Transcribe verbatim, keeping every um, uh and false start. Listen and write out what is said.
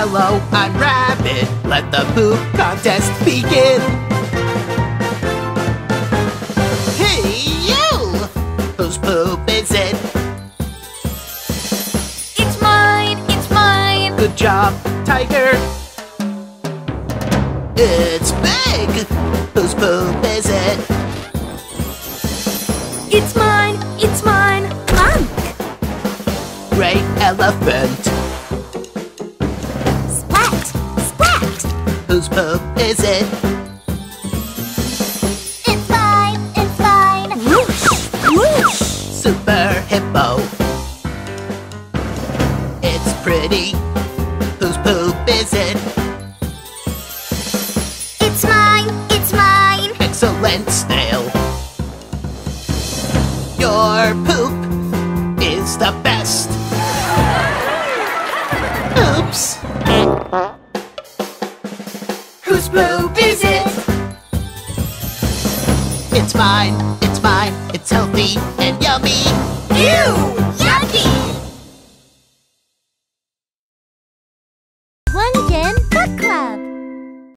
Hello, I'm Rabbit. Let the poop contest begin. Hey, you! Whose poop is it? It's mine, it's mine. Good job, Tiger. It's big. Whose poop is it? It's mine, it's mine. Monk. Great elephant. Splat, splat. Whose poop is it? It's mine, it's mine. Whoosh, whoosh. Super hippo. It's pretty. Whose poop is it? It's mine, it's mine. Excellent snail. Your poop is the best. Oops. Whose poop is it? It's mine, it's mine, it's healthy and yummy. Ew, yucky.